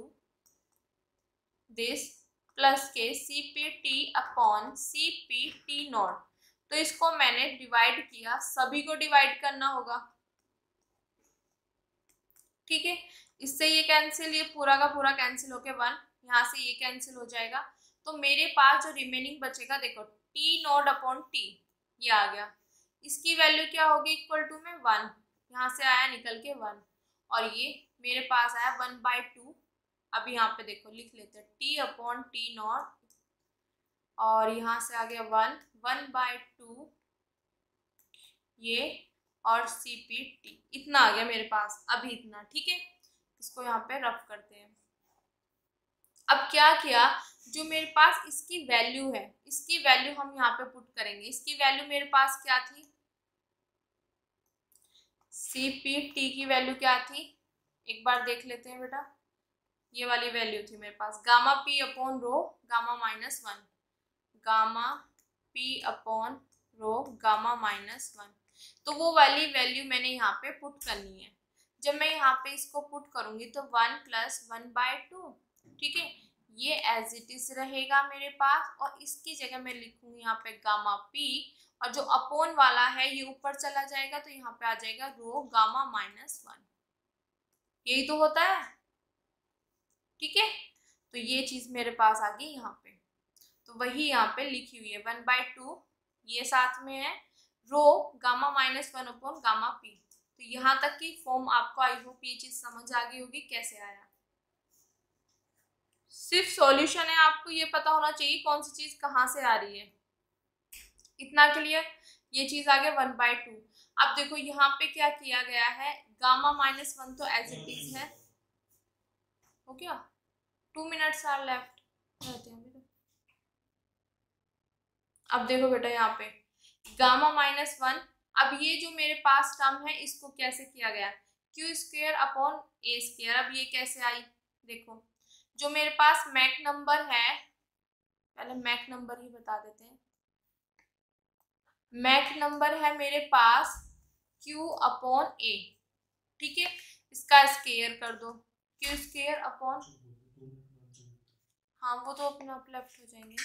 this plus के C P T upon C P T naught, तो इसको मैंने डिवाइड किया, सभी को डिवाइड करना होगा, ठीक है। इससे ये कैंसिल, ये पूरा का पूरा कैंसिल होके वन, यहाँ से ये कैंसिल हो जाएगा, तो मेरे पास जो रिमेनिंग बचेगा, देखो टी नॉट अपॉन टी, ये आ गया, इसकी वैल्यू क्या होगी, इक्वल टू में वन, यहाँ से आया निकल के वन, और ये मेरे पास आया वन बाय टू। अब यहाँ पे देखो लिख लेते हैं टी अपॉन टी नॉट, और यहाँ से आ गया वन, वन बाय टू ये, और सी पी टी, इतना आ गया मेरे पास अभी इतना, ठीक है। इसको यहाँ पे रफ करते हैं। अब क्या किया, जो मेरे पास इसकी वैल्यू है, इसकी वैल्यू हम यहाँ पे पुट करेंगे। इसकी वैल्यू मेरे पास क्या थी, सी पी टी की वैल्यू क्या थी, एक बार देख लेते हैं बेटा। ये वाली वैल्यू थी मेरे पास, gamma P upon rho gamma minus one, gamma P upon rho gamma minus one, तो वो वाली वैल्यू मैंने यहाँ पे पुट करनी है। जब मैं यहाँ पे इसको पुट करूंगी तो one plus one by two, ठीक है, ये एज इट इज रहेगा मेरे पास, और इसकी जगह मैं लिखूंगी यहाँ पे गामा पी, और जो अपॉन वाला है ये ऊपर चला जाएगा, तो यहाँ पे आ जाएगा रो गामा माइनस वन, यही तो होता है, ठीक है। तो ये चीज मेरे पास आ गई यहाँ पे, तो वही यहाँ पे लिखी हुई है वन बाय टू, ये साथ में है rho gamma minus one upon gamma P. तो यहाँ तक की फॉर्म आपको आई होप ये चीज समझ आ गई होगी कैसे आया। सिर्फ सॉल्यूशन है, आपको ये पता होना चाहिए कौन सी चीज कहाँ से आ रही है, इतना क्लियर। ये चीज आ गया वन बाय टू। अब देखो यहाँ पे क्या किया गया है, गामा माइनस वन तो एज इट इज है, हो गया, टू मिनट्स आर लेफ्ट रहते हैं बेटा। अब देखो बेटा यहाँ पे गामा माइनस वन, अब ये जो मेरे पास टर्म है इसको कैसे किया गया, Q square upon A square. अब ये कैसे आई, देखो जो मेरे पास मैक नंबर है, पहले मैक नंबर ही बता देते हैं, मैक नंबर है मेरे पास Q अपॉन A, ठीक है, इसका स्क्वायर कर दो, Q स्क्वायर अपॉन, हाँ वो तो अपने आप लेफ्ट हो जाएंगे,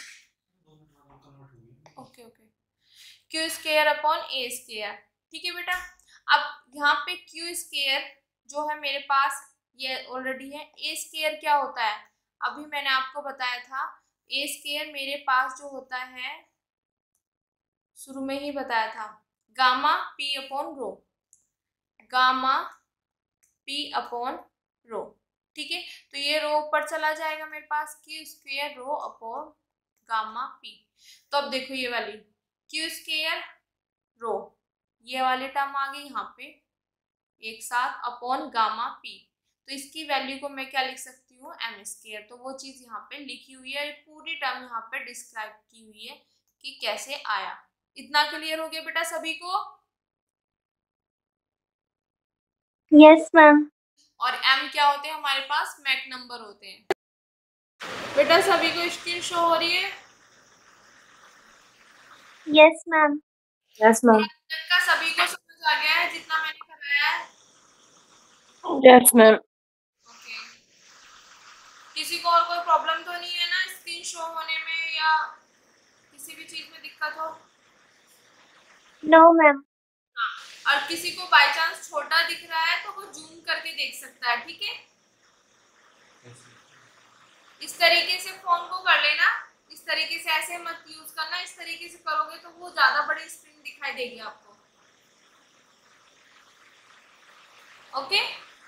okay okay, Q square upon A square, ठीक है बेटा। अब यहाँ पे Q स्क्वायर जो है मेरे पास ये ऑलरेडी है, A स्क्वायर क्या होता है, अभी मैंने आपको बताया था, A स्क्वायर मेरे पास जो होता है, शुरू में ही बताया था, gamma P upon rho, gamma P upon rho, ठीक है। तो ये रो ऊपर चला जाएगा मेरे पास, Q square rho upon gamma P. तो अब देखो ये वाली क्यू स्क्वायर रो, ये वाली टर्म आ गई यहाँ पे एक साथ अपॉन गामा पी, तो इसकी वैल्यू को मैं क्या लिख सकती हूँ, एम स्क्वायर। तो वो चीज यहाँ पे लिखी हुई है, पूरी टर्म यहाँ पे डिस्क्राइब की हुई है कि कैसे आया। इतना क्लियर हो गया बेटा सभी को? Yes ma'am. और एम क्या होते हैं हमारे पास, मैक नंबर होते हैं। बेटा सभी को स्क्रीन शो हो रही है? Yes ma'am. Yes ma'am. का सभी को समझ आ गया है जितना मैंने कराया है? Yes ma'am. ओके, किसी को और कोई प्रॉब्लम तो नहीं है ना स्क्रीन शो होने में या किसी भी चीज में दिक्कत हो? No ma'am. और किसी को बाय चांस छोटा दिख रहा है तो वो जूम करके देख सकता है, ठीक है। इस तरीके से फोन को कर लेना, इस तरीके से ऐसे मत यूज करना, इस तरीके से करोगे तो वो ज्यादा बड़ी स्क्रीन दिखाई देगी आपको, ओके।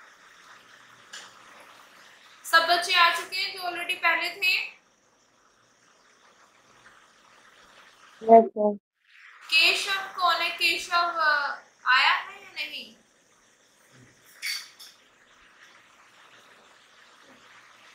सब बच्चे आ चुके हैं जो ऑलरेडी पहले थे? Yes ma'am. केशव कौन है, केशव आया है या नहीं?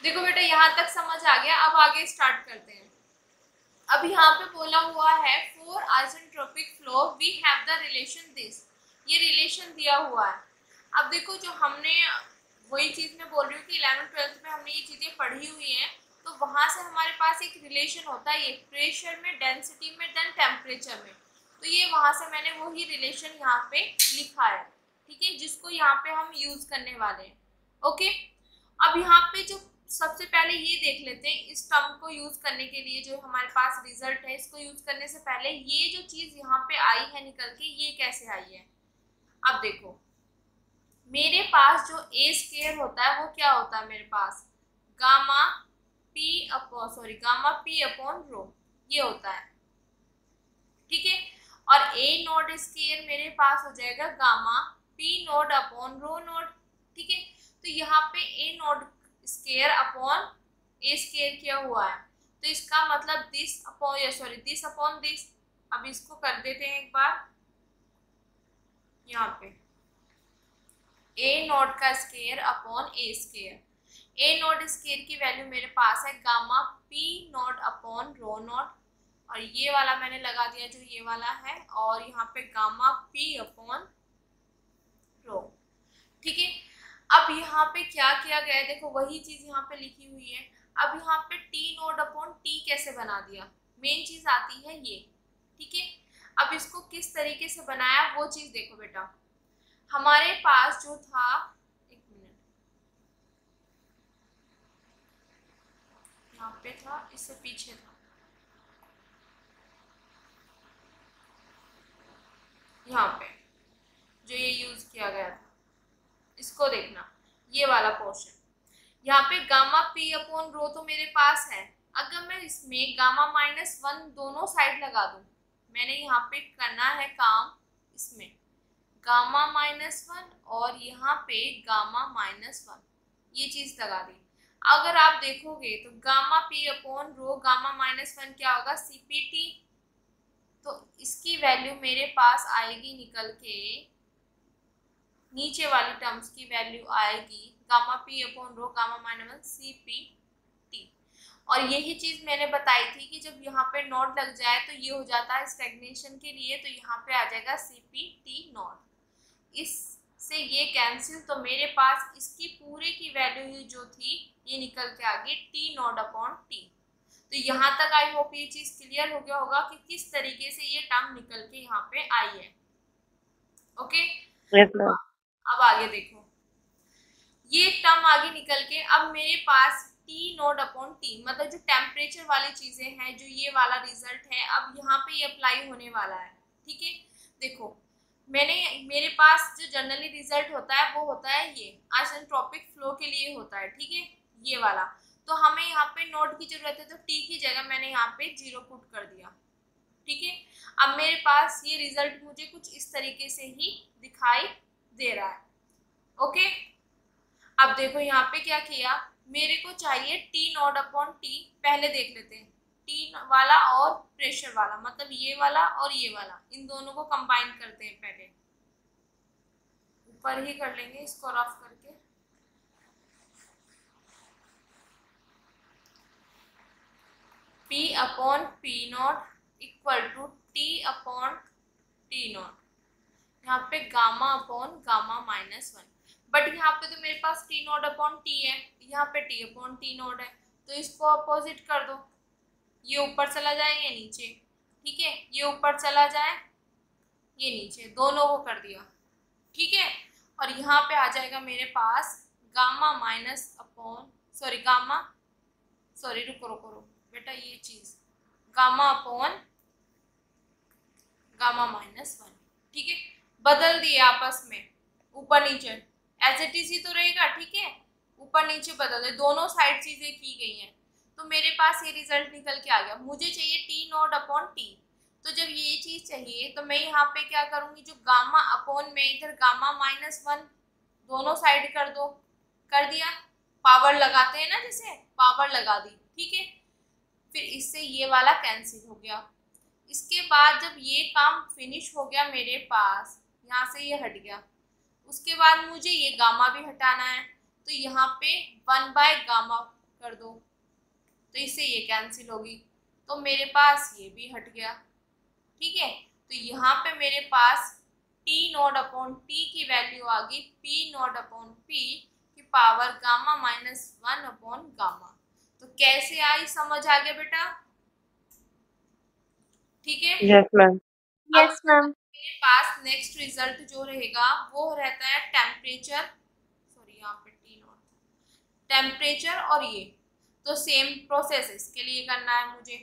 देखो बेटा यहाँ तक समझ आ गया, अब आगे स्टार्ट करते हैं। अब यहाँ पे बोला हुआ है for isentropic flow we have the relation this, ये रिलेशन दिया हुआ है। अब देखो जो हमने, वही चीज मैं बोल रही हूँ कि इलेवन ट्वेल्थ में हमने ये चीजें पढ़ी हुई हैं, तो वहां से हमारे पास एक रिलेशन होता है ये प्रेशर में, डेंसिटी में, देन टेम्परेचर में। तो ये वहां से मैंने वही रिलेशन यहाँ पे लिखा है, ठीक है, जिसको यहाँ पे हम यूज करने वाले हैं। ओके, अब यहाँ पे जो सबसे पहले ये देख लेते हैं, इस टर्म को यूज करने के लिए जो हमारे पास रिजल्ट है, इसको यूज करने से पहले ये जो चीज यहाँ पे आई है निकल के, ये कैसे आई है। अब देखो मेरे पास जो ए स्केयर होता है वो क्या होता है, मेरे पास gamma P upon sorry gamma P upon rho, ये होता है, ठीक है। और ए नोड स्केयर मेरे पास हो जाएगा gamma P naught upon rho naught, ठीक है। तो यहाँ पे A naught square upon A square किया हुआ है, तो इसका मतलब दिस अपॉन या सॉरी दिस अपॉन दिस। अब इसको कर देते हैं एक बार, यहाँ पे ए नोड का square upon A square, A naught square की वैल्यू मेरे पास है gamma P naught upon rho naught, और ये वाला मैंने लगा दिया जो ये वाला है, और यहाँ पे गामा पी अपॉन रो, ठीक है। अब यहाँ पे क्या किया गया है, देखो वही चीज यहाँ पे लिखी हुई है। अब यहाँ पे टी नोड अपॉन टी कैसे बना दिया, मेन चीज आती है ये, ठीक है। अब इसको किस तरीके से बनाया वो चीज देखो बेटा, हमारे पास जो था, एक मिनट यहाँ पे था, इससे पीछे था, यहाँ पे जो ये यूज किया गया था, इसको देखना, ये वाला पोर्शन, यहाँ पे गामा पी अपॉन रो तो मेरे पास है। अगर मैं इसमें गामा माइनस वन दोनों साइड लगा दूं, मैंने यहाँ पे करना है काम, इसमें गामा माइनस वन और यहाँ पे गामा माइनस वन, ये चीज लगा दी। अगर आप देखोगे तो gamma P upon rho gamma minus one क्या होगा, सीपीटी, तो इसकी वैल्यू मेरे पास आएगी निकल के, नीचे वाली टर्म्स की वैल्यू आएगी gamma P upon rho gamma minus one C P T. और यही चीज मैंने बताई थी कि जब यहाँ पे नोट लग जाए तो ये हो जाता है स्टेग्नेशन के लिए, तो यहाँ पे आ जाएगा सी पी टी नोट, इससे ये कैंसिल, तो मेरे पास इसकी पूरे की वैल्यू जो थी ये निकल के आ गई टी नोट अपॉन टी। तो यहाँ तक आई होप ये चीज क्लियर हो गया होगा कि किस तरीके से ये टर्म निकल के यहाँ पे आई है। Okay, Yes, ma'am. अब आगे देखो, ये टर्म आगे निकल के अब मेरे पास टी नोड अपॉन टी, मतलब जो टेम्परेचर वाली चीजें हैं, जो ये वाला रिजल्ट है, अब यहाँ पे ये अप्लाई होने वाला है, ठीक है। देखो मैंने, मेरे पास जो जनरली रिजल्ट होता है वो होता है ये आइसेंट्रोपिक फ्लो के लिए होता है, ठीक है, ये वाला। तो हमें यहाँ पे नोड की जरूरत है, तो टी की जगह मैंने यहाँ पे जीरो पुट कर दिया, ठीक है। अब मेरे पास ये रिजल्ट मुझे कुछ इस तरीके से ही दिखाई दे रहा है। ओके, अब देखो यहाँ पे क्या किया, मेरे को चाहिए टी नोड अपॉन टी, पहले देख लेते हैं टी वाला और प्रेशर वाला, मतलब ये वाला और ये वाला, इन दोनों को कंबाइन करते हैं। पहले ऊपर ही कर लेंगे इसको रफ करके, P upon P naught equal to T upon T naught, यहाँ पे gamma upon gamma minus one, but यहाँ पे तो मेरे पास टी नॉट अपॉन टी है, यहाँ पे टी अपॉन टी नॉट है, तो इसको अपोजिट कर दो, ये ऊपर चला जाए ये नीचे, ठीक है, ये ऊपर चला जाए ये नीचे, दोनों को कर दिया, ठीक है। और यहाँ पे आ जाएगा मेरे पास gamma minus upon sorry gamma sorry रुको रुको रुको बेटा, ये चीज gamma upon gamma minus one, ठीक है, बदल दिए आपस में, ऊपर नीचे एज इट इज ही तो रहेगा, ठीक है, ऊपर नीचे बदल दे, दोनों साइड चीजें की गई हैं, तो मेरे पास ये रिजल्ट निकल के आ गया। मुझे चाहिए टी नॉट अपॉन टी, तो जब ये चीज चाहिए तो मैं यहाँ पे क्या करूंगी, जो गामा अपॉन में इधर गामा माइनस वन दोनों साइड कर दो, कर दिया, पावर लगाते हैं ना, जैसे पावर लगा दी, ठीक है, फिर इससे ये वाला कैंसिल हो गया। इसके बाद जब ये काम फिनिश हो गया मेरे पास, यहाँ से ये हट गया, उसके बाद मुझे ये गामा भी हटाना है, तो यहाँ पे वन बाय गामा कर दो तो इससे ये कैंसिल होगी, तो मेरे पास ये भी हट गया। ठीक है, तो यहाँ पे मेरे पास टी नॉट अपॉन टी की वैल्यू आ गई पी नॉट अपॉन पी की power gamma minus one upon gamma. तो कैसे आई समझ आ गया बेटा? ठीक है, Yes, ma'am. Yes, ma'am. मेरे पास नेक्स्ट रिजल्ट जो रहेगा वो रहता है टेम्परेचर, सॉरी यहाँ पे टी नॉट, टेम्परेचर और ये, तो सेम प्रोसेस इसके लिए करना है मुझे।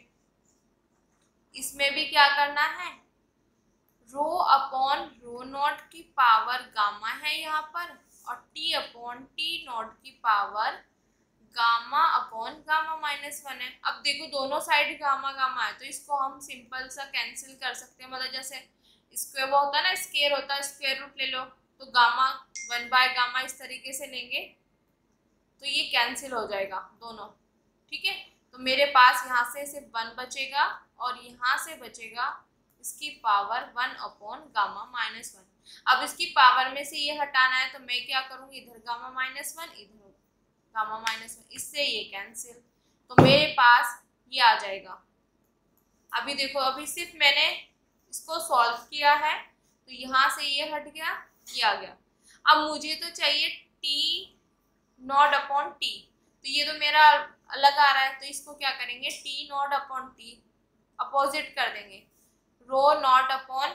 इसमें भी क्या करना है, रो अपॉन रो नॉट की पावर गामा है यहाँ पर, और टी अपॉन टी नॉट की power gamma upon gamma minus one है। अब देखो दोनों साइड गामा गामा है, तो इसको हम सिंपल सा कैंसिल कर सकते हैं। मतलब जैसे स्क्वायर वो होता है ना, स्क्वायर होता है, स्क्वायर रूट ले लो, तो गामा वन बाय गामा इस तरीके से लेंगे तो ये कैंसिल हो जाएगा दोनों। ठीक है, तो मेरे पास यहाँ से सिर्फ वन बचेगा और यहाँ से बचेगा इसकी power one upon gamma minus one. अब इसकी पावर में से ये हटाना है, तो मैं क्या करूँगी, इधर गामा माइनस वन, इधर गामा माइनस वन, इससे ये कैंसिल, तो मेरे पास ये आ जाएगा। अभी देखो, अभी सिर्फ मैंने इसको सॉल्व किया है, तो यहाँ से ये हट गया, ये आ गया। अब मुझे तो चाहिए टी नॉट अपॉन टी, तो ये तो मेरा अलग आ रहा है, तो इसको क्या करेंगे, T not upon T opposite कर देंगे, रो नॉट अपॉन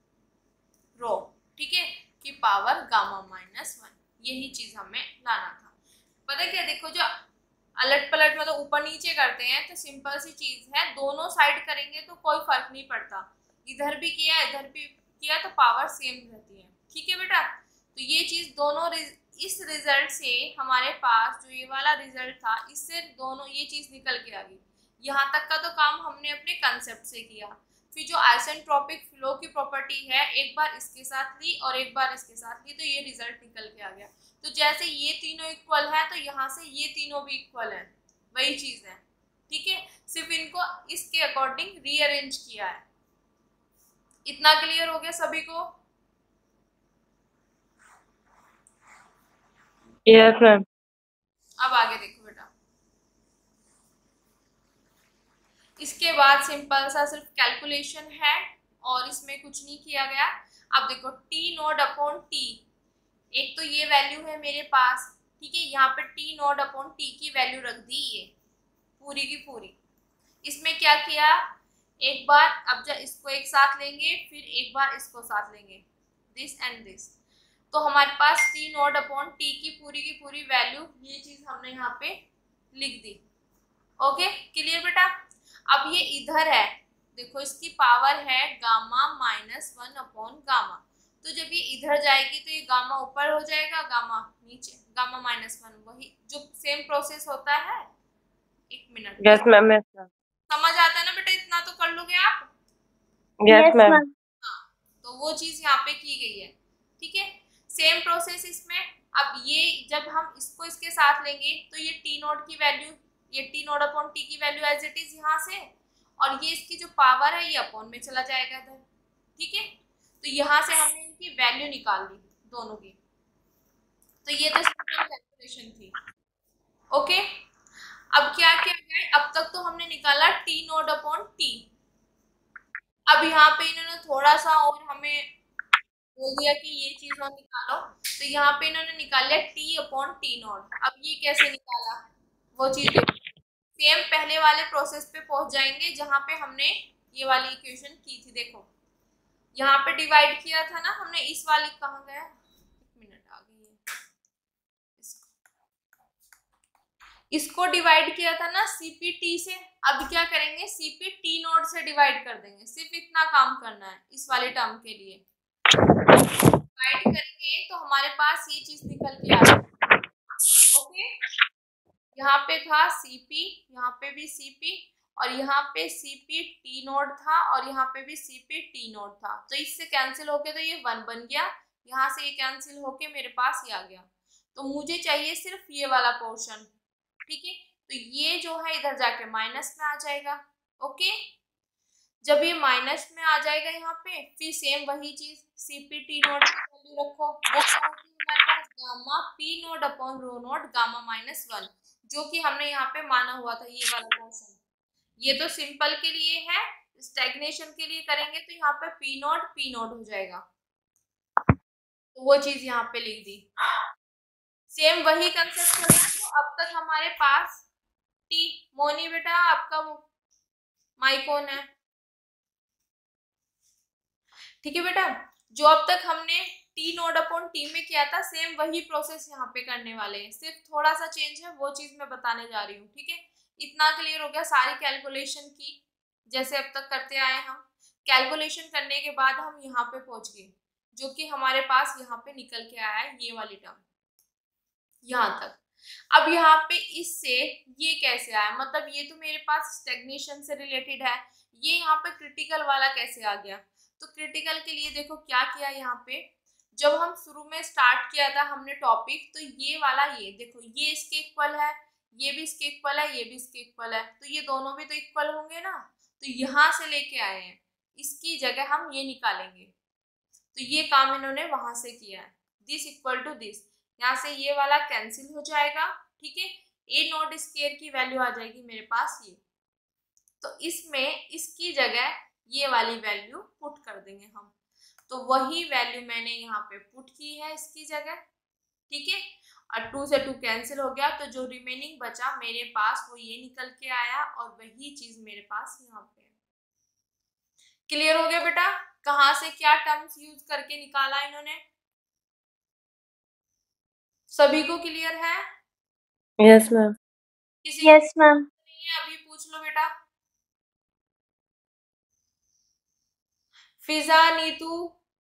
रो, ठीक है, की पावर गामा माइनस वन। यही चीज हमें लाना था। पता क्या, देखो जो अलट पलट मतलब ऊपर नीचे करते हैं तो सिंपल सी चीज है, दोनों साइड करेंगे तो कोई फर्क नहीं पड़ता, इधर भी किया इधर भी किया तो पावर सेम रहती है। ठीक है बेटा, तो ये चीज दोनों इस रिजल्ट से हमारे पास जो ये वाला रिजल्ट था, इससे दोनों ये चीज निकल के आ गई। यहाँ तक का तो काम हमने अपने कंसेप्ट से किया। फिर जो आइसेंट्रोपिक फ्लो की प्रॉपर्टी है, एक बार इसके साथ ली और एक बार इसके साथ ली, तो ये रिजल्ट निकल के आ गया। तो जैसे ये तीनों इक्वल है, तो यहाँ से ये तीनों भी इक्वल है, वही चीज है। ठीक है, सिर्फ इनको इसके अकॉर्डिंग रीअरेंज किया है। इतना क्लियर हो गया सभी को? Yes, ma'am. अब आगे देखो बेटा, इसके बाद सिंपल सा सिर्फ कैलकुलेशन है और इसमें कुछ नहीं किया गया। अब देखो टी नॉट अपॉन टी, एक तो ये वैल्यू है मेरे पास, ठीक है, यहाँ पे टी नॉट अपॉन टी की वैल्यू रख दी ये पूरी की पूरी। इसमें क्या किया, एक बार अब जब इसको एक साथ लेंगे फिर एक बार इसको साथ लेंगे, दिस एंड दिस, तो हमारे पास टी नॉट अपॉन टी की पूरी की पूरी वैल्यू, ये चीज हमने यहाँ पे लिख दी। ओके क्लियर बेटा? अब ये इधर है, देखो इसकी पावर है gamma minus one upon gamma, तो जब ये इधर जाएगी तो ये गामा ऊपर हो जाएगा, गामा नीचे, गामा माइनस वन, वही जो सेम प्रोसेस होता है। एक minute, Yes, ma'am. Yes, ma'am. समझ आता है ना बेटा? इतना तो कर लोगे आप? Yes, Yes, ma'am. ma'am. हाँ, तो वो चीज यहाँ पे की गई है। ठीक है, सेम प्रोसेस इसमें। अब ये जब हम इसको इसके साथ लेंगे तो ये टी नोट की वैल्यू, ये टी नोट अपॉन टी की वैल्यू एज इट इज यहाँ से, और ये इसकी जो पावर है ये अपॉन में चला जाएगा इधर। ठीक है, तो यहाँ से हमने इनकी वैल्यू निकाल ली दोनों की। तो ये तो सिंपल कैलकुलेशन थी। ओके, अब क्या किया गया, अब तक तो हमने निकाला टी नोट अपॉन टी। अब यहाँ पे इन्होंने थोड़ा सा और हमें बोल दिया कि ये चीज और निकालो, तो यहाँ पे इन्होंने निकाल लिया टी अपॉन टी नॉट। अब ये कैसे निकाला वो चीज सेम पहले वाले प्रोसेस पे पहुंच जाएंगे जहाँ पे हमने ये वाली इक्वेशन की थी। देखो यहाँ पे डिवाइड किया था ना हमने, इस वाली कहाँ गया, एक मिनट आ गई है, इसको इसको डिवाइड किया था ना सीपी से। अब क्या करेंगे, सीपी टी नॉट से डिवाइड कर देंगे, सिर्फ इतना काम करना है इस वाले टर्म के लिए। डिवाइड करेंगे तो हमारे पास ये चीज निकल के आ जाएगी। ओके, यहाँ पे था सीपी, यहाँ पे भी सीपी, और यहाँ पे सीपी टी नोड था, और यहाँ पे भी सीपी टी नोड था। तो इससे कैंसिल होके तो ये वन बन गया, यहाँ से ये कैंसिल होके मेरे पास ये आ गया। तो मुझे चाहिए सिर्फ ये वाला पोर्शन। ठीक है, तो ये जो है इधर जाके माइनस में आ जाएगा। ओके, जब ये माइनस में आ जाएगा यहाँ पे, फिर सेम वही चीज सीपी टी नोट की वैल्यू रखो, वो क्या होती है हमारे पास gamma P note upon rho note gamma minus one, जो कि हमने यहाँ पे माना हुआ था ये वाला क्वेश्चन। ये तो सिंपल के लिए है, स्टैग्नेशन के लिए करेंगे तो यहाँ पे पी नोट पी नोट हो जाएगा, तो वो चीज यहाँ पे लिख दी। सेम वही कंसेप्ट चल रहा है। तो अब तक हमारे पास टी, मोनी बेटा आपका वो माइक ऑन है, ठीक है बेटा। जो अब तक हमने टी नोड अपॉन टी में किया था सेम वही प्रोसेस यहाँ पे करने वाले हैं, सिर्फ थोड़ा सा चेंज है, वो चीज मैं बताने जा रही हूँ, ठीक है। इतना क्लियर हो गया सारी कैलकुलेशन की, जैसे अब तक करते आए हम। कैलकुलेशन करने के बाद हम यहाँ पे पहुंच गए, जो कि हमारे पास यहाँ पे निकल के आया है ये वाली टर्म यहाँ तक। अब यहाँ पे इससे ये कैसे आया, मतलब ये तो मेरे पास स्टेग्नेशन से रिलेटेड है, ये यहाँ पे क्रिटिकल वाला कैसे आ गया। तो क्रिटिकल के लिए देखो क्या किया यहाँ पे, जब हम शुरू में स्टार्ट किया था हमने टॉपिक, तो ये वाला ये देखो ये इसके इक्वल है, ये भी इसके इक्वल है, ये भी इसके इक्वल है, तो ये दोनों भी तो इक्वल होंगे ना। तो यहाँ से लेके आए हैं, इसकी जगह हम ये निकालेंगे, तो ये काम इन्होंने वहां से किया है, दिस इक्वल टू दिस, यहाँ से ये वाला कैंसिल हो जाएगा, ठीक है। ए नॉट स्क्वायर की वैल्यू आ जाएगी मेरे पास ये, तो इसमें इसकी जगह ये वाली वैल्यू पुट कर देंगे हम, तो वही वैल्यू मैंने यहाँ पे पुट की है इसकी जगह, ठीक है। और टू से टू कैंसिल हो गया, तो जो रिमेनिंग बचा मेरे पास वो ये निकल के आया, और वही चीज मेरे पास यहाँ पे है। क्लियर हो गया बेटा, कहाँ से क्या टर्म्स यूज करके निकाला इन्होंने, सभी को क्लियर है? Yes ma'am. किसी यस मैम। नहीं है अभी पूछ लो बेटा। Fiza, Neetu?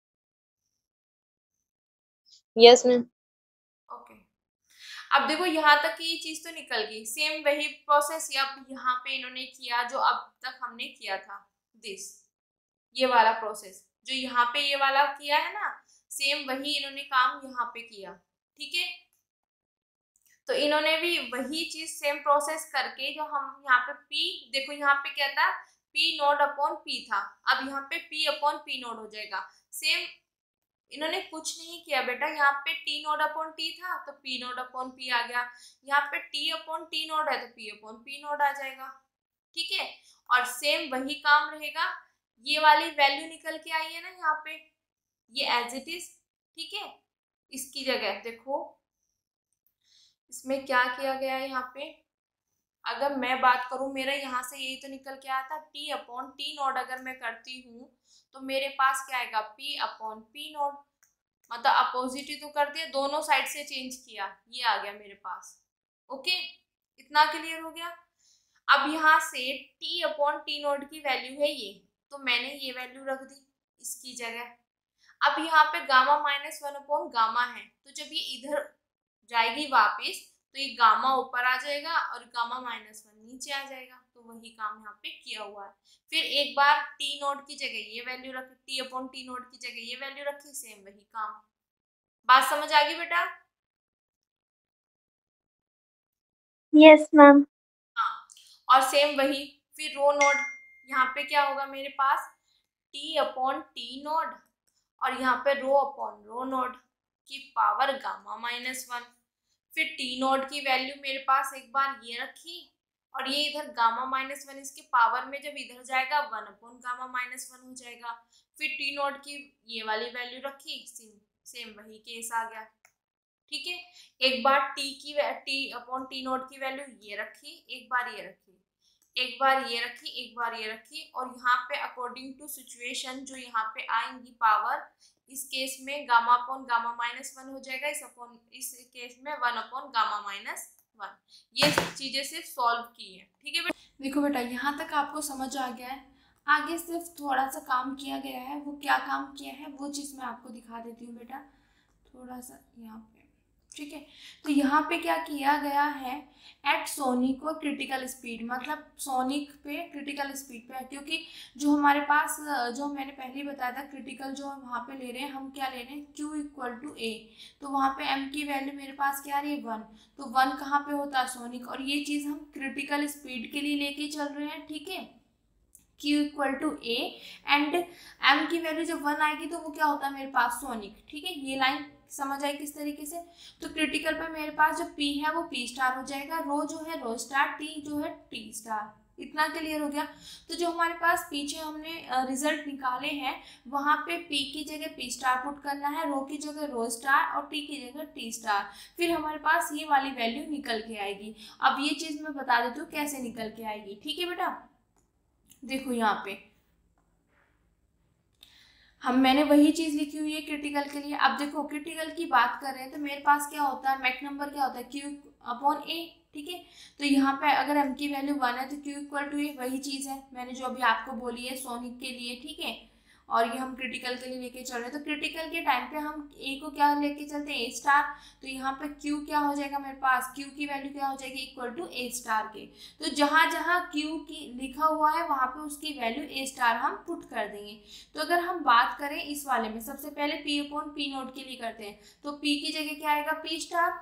Yes ma'am. Okay, अब देखो यहाँ तक की ये चीज तो निकल गई, सेम वही प्रोसेस अब यहाँ पे इन्होंने किया जो अब तक हमने किया था, दिस ये वाला प्रोसेस जो यहाँ पे ये वाला किया है ना, सेम वही इन्होंने काम यहाँ पे किया, ठीक है। तो इन्होंने भी वही चीज सेम प्रोसेस करके, जो हम यहाँ पे P देखो यहाँ पे क्या था, P नोड अपॉन P था, अब यहाँ पे P अपॉन P नोड हो जाएगा। सेम इन्होंने कुछ नहीं किया बेटा, यहाँ पे T नोड अपॉन T था तो P नोड अपॉन P आ गया, यहाँ पे T अपॉन T नोड है तो P अपॉन P नोड आ जाएगा, ठीक है। और सेम वही काम रहेगा, ये वाली वैल्यू निकल के आई है ना यहाँ पे, ये एज इट इज, ठीक है। इसकी जगह देखो इसमें क्या किया गया है, यहाँ पे अगर मैं बात करूं मेरा यहाँ से यही तो निकल के आया था, T अपॉन टी नोड अगर मैं करती हूँ तो मेरे पास क्या आएगा, P अपॉन P नोड, मतलब अपोजिट ही तो कर दिया, दोनों साइड से चेंज किया, ये आ गया मेरे पास, ओके। इतना क्लियर हो गया। अब यहाँ से T अपॉन टी नोड की वैल्यू है ये, तो मैंने ये वैल्यू रख दी इसकी जगह। अब यहाँ पे gamma minus one upon gamma है, तो जब ये इधर जाएगी वापस तो ये गामा ऊपर आ जाएगा और गामा माइनस वन नीचे आ जाएगा, तो वही काम यहाँ पे किया हुआ है। फिर एक बार टी नोड की जगह ये वैल्यू रखी, टी अपॉन टी नोड की जगह ये वैल्यू रखी, सेम वही काम। बात समझ आ गई बेटा? Yes ma'am. हाँ, और सेम वही फिर रो नोड, यहाँ पे क्या होगा मेरे पास, टी अपॉन टी नोड, और यहाँ पे रो अपॉन रो नोड की पावर गामा माइनस वन। फिर टी नोड की वैल्यू मेरे पास एक बार ये रखी, और ये इधर गामा माइनस वन इसके पावर में जब इधर जाएगा one upon gamma minus one हो जाएगा। फिर टी नोड की ये वाली वैल्यू रखी, सेम सेम वही केस आ गया, ठीक है। एक बार टी की टी अपॉन टी नोड की वैल्यू ये रखी, एक बार ये रखी, एक बार ये रखी, एक बार ये रखी, और यहाँ पे अकॉर्डिंग टू सिचुएशन जो यहाँ पे आएंगी पावर, इस केस में gamma upon gamma minus one हो जाएगा, इस अपॉन इस केस में one upon gamma minus one. ये चीजें सिर्फ सॉल्व की है, ठीक है बेटा। देखो बेटा यहाँ तक आपको समझ आ गया है, आगे सिर्फ थोड़ा सा काम किया गया है, वो क्या काम किया है वो चीज़ मैं आपको दिखा देती हूँ बेटा, थोड़ा सा यहाँ पे, ठीक है। तो यहाँ पे क्या किया गया है, एट सोनिक और क्रिटिकल स्पीड, मतलब सोनिक पे क्रिटिकल स्पीड पे है, क्योंकि जो हमारे पास जो मैंने पहले ही बताया था क्रिटिकल जो वहाँ पे ले रहे हैं, हम क्या ले रहे हैं, Q इक्वल टू ए, तो वहाँ पे M की वैल्यू मेरे पास क्या आ रही है, वन, तो वन कहाँ पे होता है, सोनिक, और ये चीज़ हम क्रिटिकल स्पीड के लिए लेके चल रहे हैं, ठीक है। Q equal to A and M की वैल्यू जब वन आएगी तो वो क्या होता है मेरे पास, सोनिक, ठीक है। ये लाइन समझ आई किस तरीके से? तो क्रिटिकल पे मेरे पास जो P है वो P स्टार हो जाएगा, रो जो है रो स्टार, T जो है T स्टार। इतना क्लियर हो गया? तो जो हमारे पास पीछे हमने रिजल्ट निकाले हैं वहाँ पे P की जगह P स्टार पुट करना है, रो की जगह रो स्टार और T की जगह T स्टार, फिर हमारे पास ये वाली वैल्यू निकल के आएगी। अब ये चीज़ मैं बता देती हूँ कैसे निकल के आएगी, ठीक है बेटा? देखो यहाँ पे हम मैंने वही चीज़ लिखी हुई है क्रिटिकल के लिए। अब देखो क्रिटिकल की बात कर रहे हैं तो मेरे पास क्या होता है, मैक नंबर क्या होता है, Q अपॉन ए, ठीक है? तो यहाँ पे अगर m की वैल्यू वन है तो Q इक्वल टू ए, वही चीज़ है मैंने जो अभी आपको बोली है सोनिक के लिए, ठीक है? और ये हम क्रिटिकल के लिए लेके चल रहे हैं। तो क्रिटिकल के टाइम पे हम ए को क्या लेके चलते हैं, ए स्टार। तो यहाँ पे Q क्या हो जाएगा मेरे पास, Q की वैल्यू क्या हो जाएगी, इक्वल टू ए स्टार के। तो जहाँ जहाँ Q की लिखा हुआ है वहाँ पे उसकी वैल्यू ए स्टार हम पुट कर देंगे। तो अगर हम बात करें इस वाले में, सबसे पहले P अपॉन P नोट के लिए करते हैं। तो P की जगह क्या आएगा, P स्टार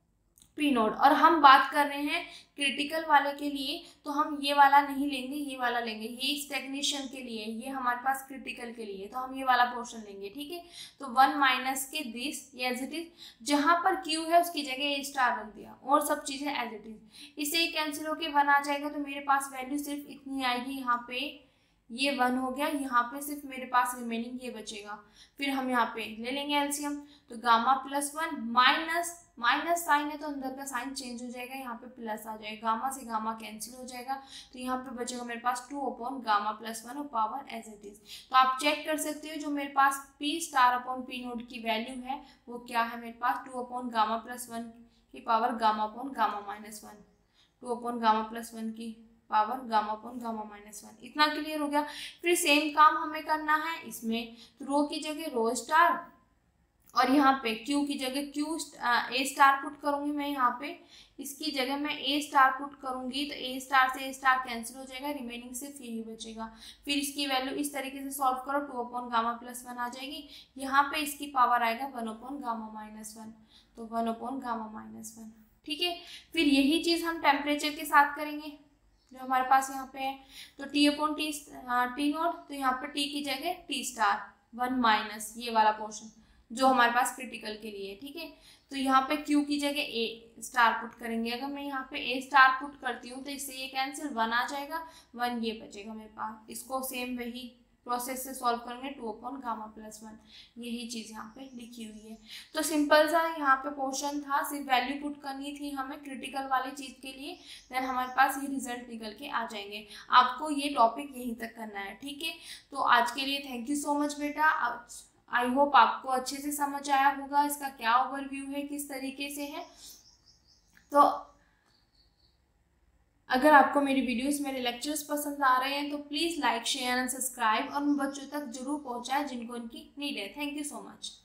P नोड। और हम बात कर रहे हैं क्रिटिकल वाले के लिए तो हम ये वाला नहीं लेंगे, ये वाला लेंगे, ये स्टैग्नेशन के लिए, ये हमारे पास क्रिटिकल के लिए, तो हम ये वाला पोर्शन लेंगे, ठीक है? तो वन माइनस के दिस ये एज इट इज, जहाँ पर Q है उसकी जगह ए स्टार रख दिया और सब चीज़ें एज इट इज। इससे कैंसिल होके वन आ जाएगा तो मेरे पास वैल्यू सिर्फ इतनी आएगी, यहाँ पे ये वन हो गया, यहाँ पे सिर्फ मेरे पास रिमेनिंग ये बचेगा। फिर हम यहाँ पे ले लेंगे एलसीएम, तो gamma plus one minus minus sign है तो अंदर का साइन चेंज हो जाएगा, यहाँ पे प्लस आ जाएगा, गामा से गामा कैंसिल हो जाएगा, तो यहाँ पे बचेगा मेरे पास two upon gamma plus one और पावर एज इट इज। तो आप चेक कर सकते हो जो मेरे पास P star upon P nought की वैल्यू है वो क्या है मेरे पास, two upon gamma plus one की power gamma upon gamma minus one, two upon gamma plus one की power gamma upon gamma minus one. इतना क्लियर हो गया? फिर सेम काम हमें करना है इसमें, तो रो की जगह रो स्टार और यहाँ पे Q की जगह Q ए स्टार पुट करूंगी मैं, यहाँ पे इसकी जगह मैं ए स्टार पुट करूंगी तो ए स्टार से ए स्टार कैंसिल हो जाएगा, रिमेनिंग सिर्फ यही बचेगा। फिर इसकी वैल्यू इस तरीके से सॉल्व करो, two upon gamma plus one आ जाएगी, यहाँ पे इसकी पावर आएगा one upon gamma minus one, तो one upon gamma minus one, ठीक है? फिर यही चीज़ हम टेम्परेचर के साथ करेंगे जो हमारे पास यहाँ पे है। तो T upon T T nought, तो यहाँ पे T की जगह T स्टार वन माइनस ये वाला पोर्शन जो हमारे पास क्रिटिकल के लिए, ठीक है? तो यहाँ पे Q की जगह A स्टार पुट करेंगे। अगर मैं यहाँ पे A स्टार पुट करती हूँ तो इससे ये कैंसिल, वन आ जाएगा, वन ये बचेगा मेरे पास। इसको सेम वही प्रोसेस से सॉल्व करेंगे, two upon gamma plus one, यही चीज़ यहाँ पे लिखी हुई है। तो सिंपल सा यहाँ पे पोर्शन था, सिर्फ वैल्यू पुट करनी थी हमें क्रिटिकल वाली चीज़ के लिए, देन हमारे पास ये रिजल्ट निकल के आ जाएंगे। आपको ये टॉपिक यहीं तक करना है, ठीक है? तो आज के लिए थैंक यू सो मच बेटा। आई होप आपको अच्छे से समझ आया होगा इसका क्या ओवरव्यू है, किस तरीके से है। तो अगर आपको मेरी वीडियोस, मेरे लेक्चर्स पसंद आ रहे हैं तो please like share and subscribe और उन बच्चों तक जरूर पहुंचाएं जिनको इनकी नीड है। Thank you so much.